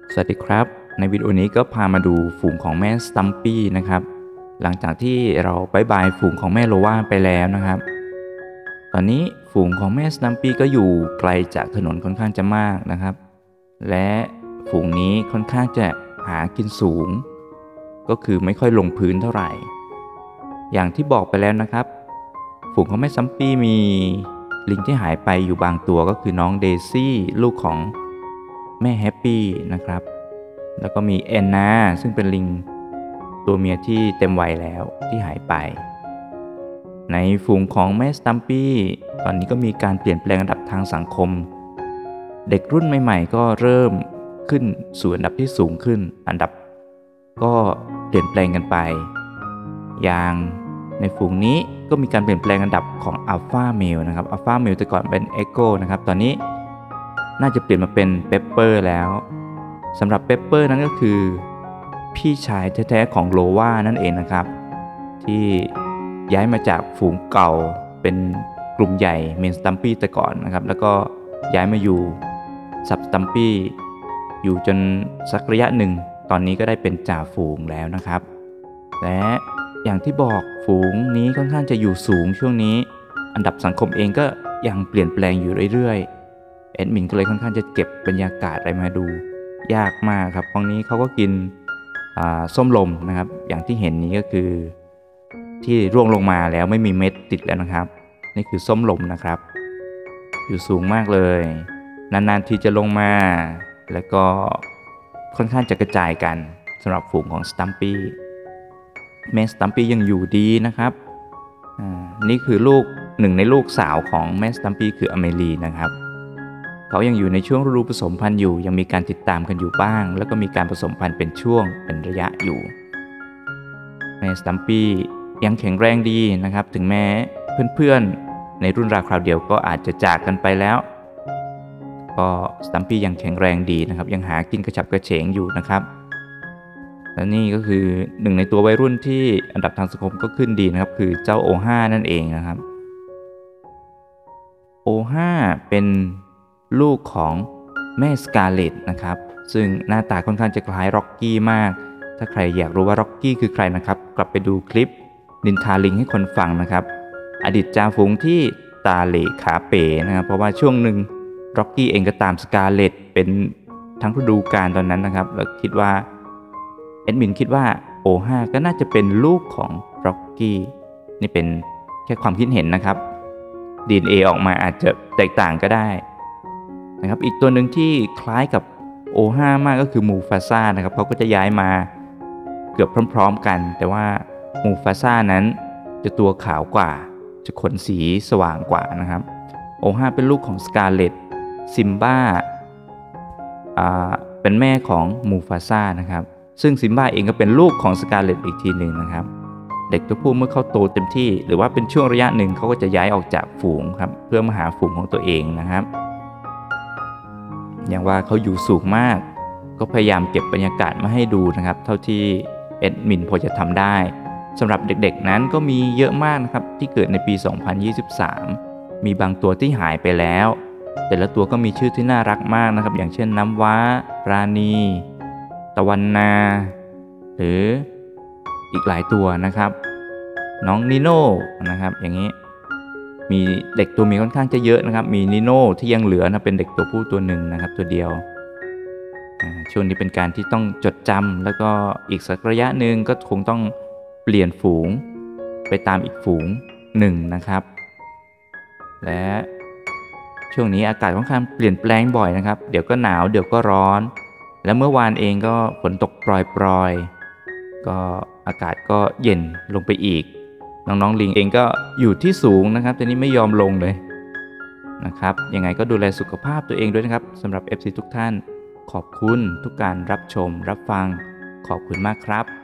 สวัสดีครับในวิดีโอนี้ก็พามาดูฝูงของแม่สตัมปี้นะครับหลังจากที่เราบายบายฝูงของแม่โลวาไปแล้วนะครับตอนนี้ฝูงของแม่สตัมปี้ก็อยู่ไกลจากถนนค่อนข้างจะมากนะครับและฝูงนี้ค่อนข้างจะหากินสูงก็คือไม่ค่อยลงพื้นเท่าไหร่อย่างที่บอกไปแล้วนะครับฝูงของแม่สตัมปี้มีลิงที่หายไปอยู่บางตัวก็คือน้องเดซี่ลูกของแม่แฮปปี้นะครับแล้วก็มีแอนนาซึ่งเป็นลิงตัวเมียที่เต็มวัยแล้วที่หายไปในฝูงของแม่สตัมปี้ตอนนี้ก็มีการเปลี่ยนแปลงอันดับทางสังคมเด็กรุ่นใหม่ๆก็เริ่มขึ้นสู่อันดับที่สูงขึ้นอันดับก็เปลี่ยนแปลงกันไปอย่างในฝูงนี้ก็มีการเปลี่ยนแปลงอันดับของอัลฟาเมลนะครับอัลฟาเมลแต่ก่อนเป็นเอ็กโกนะครับตอนนี้น่าจะเปลี่ยนมาเป็นเปปเปอร์แล้วสำหรับเปปเปอร์นั้นก็คือพี่ชายแท้ๆของโลวานั่นเองนะครับที่ย้ายมาจากฝูงเก่าเป็นกลุ่มใหญ่เมนสตัมปี้แต่ก่อนนะครับแล้วก็ย้ายมาอยู่ซับสตัมปี้อยู่จนสักระยะหนึ่งตอนนี้ก็ได้เป็นจ่าฝูงแล้วนะครับและอย่างที่บอกฝูงนี้ค่อนข้างจะอยู่สูงช่วงนี้อันดับสังคมเองก็ยังเปลี่ยนแปลงอยู่เรื่อยๆแอดมินก็เลยค่อนข้างจะเก็บบรรยากาศอะไรมาดูยากมากครับตรงนี้เขาก็กินส้มลมนะครับอย่างที่เห็นนี้ก็คือที่ร่วงลงมาแล้วไม่มีเม็ดติดแล้วนะครับนี่คือส้มลมนะครับอยู่สูงมากเลยนานๆทีจะลงมาแล้วก็ค่อนข้างจะกระจายกันสำหรับฝูงของสตัมปี้แม่สตัมปี้ยังอยู่ดีนะครับนี่คือลูกหนึ่งในลูกสาวของแม่สตัมปี้คืออเมลีนะครับเขายังอยู่ในช่วงฤดูผสมพันธุ์อยู่ยังมีการติดตามกันอยู่บ้างแล้วก็มีการผสมพันธุ์เป็นช่วงเป็นระยะอยู่แม่สตัมปี้ยังแข็งแรงดีนะครับถึงแม้เพื่อนๆในรุ่นราวคราวเดียวก็อาจจะจากกันไปแล้วก็สตัมปี้ยังแข็งแรงดีนะครับยังหากินกระฉับกระเฉงอยู่นะครับและนี่ก็คือหนึ่งในตัววัยรุ่นที่อันดับทางสังคมก็ขึ้นดีนะครับคือเจ้าโอห้านั่นเองนะครับโอห้าเป็นลูกของแม่สกาเลตนะครับซึ่งหน้าตาค่อนข้างจะคล้ายร็อกกี้มากถ้าใครอยากรู้ว่าร็อกกี้คือใครนะครับกลับไปดูคลิปนินทาลิงให้คนฟังนะครับอดีตจ่าฝูงที่ตาเหล่ขาเป๋นะครับเพราะว่าช่วงหนึ่งร็อกกี้เองก็ตามสกาเลตเป็นทั้งฤดูกาลตอนนั้นนะครับแล้วคิดว่าแอดมินคิดว่าโอห้าก็น่าจะเป็นลูกของร็อกกี้นี่เป็นแค่ความคิดเห็นนะครับ DNA ออกมาอาจจะแตกต่างก็ได้นะครับอีกตัวหนึ่งที่คล้ายกับโอห้ามากก็คือมูฟาซ่านะครับเขาก็จะย้ายมาเกือบพร้อมๆกันแต่ว่ามูฟาซ่านั้นจะตัวขาวกว่าจะขนสีสว่างกว่านะครับโอห้าเป็นลูกของสกาเลตซิมบ้าเป็นแม่ของมูฟาซ่านะครับซึ่งซิมบ้าเองก็เป็นลูกของสกาเลตอีกทีหนึ่งนะครับเด็กตัวผู้เมื่อเขาโตเต็มที่หรือว่าเป็นช่วงระยะหนึ่งเขาก็จะย้ายออกจากฝูงครับเพื่อมาหาฝูงของตัวเองนะครับอย่างว่าเขาอยู่สูงมากก็พยายามเก็บบรรยากาศมาให้ดูนะครับเท่าที่แอดมินพอจะทำได้สำหรับเด็กๆนั้นก็มีเยอะมากนะครับที่เกิดในปี 2023 มีบางตัวที่หายไปแล้วแต่ละตัวก็มีชื่อที่น่ารักมากนะครับอย่างเช่นน้ำว้าราณีตะวันนาหรืออีกหลายตัวนะครับน้องนิโน่นะครับอย่างนี้มีเด็กตัวมีค่อนข้างจะเยอะนะครับมีนิโน่ที่ยังเหลือนะเป็นเด็กตัวผู้ตัวหนึ่งนะครับตัวเดียวช่วงนี้เป็นการที่ต้องจดจำแล้วก็อีกสักระยะหนึ่งก็คงต้องเปลี่ยนฝูงไปตามอีกฝูงหนึ่งนะครับและช่วงนี้อากาศค่อนข้างเปลี่ยนแปลงบ่อยนะครับเดี๋ยวก็หนาวเดี๋ยวก็ร้อนและเมื่อวานเองก็ฝนตกปรอยๆก็อากาศก็เย็นลงไปอีกน้องๆลิงเองก็อยู่ที่สูงนะครับแต่นี้ไม่ยอมลงเลยนะครับยังไงก็ดูแลสุขภาพตัวเองด้วยนะครับสำหรับ FC ทุกท่านขอบคุณทุกการรับชมรับฟังขอบคุณมากครับ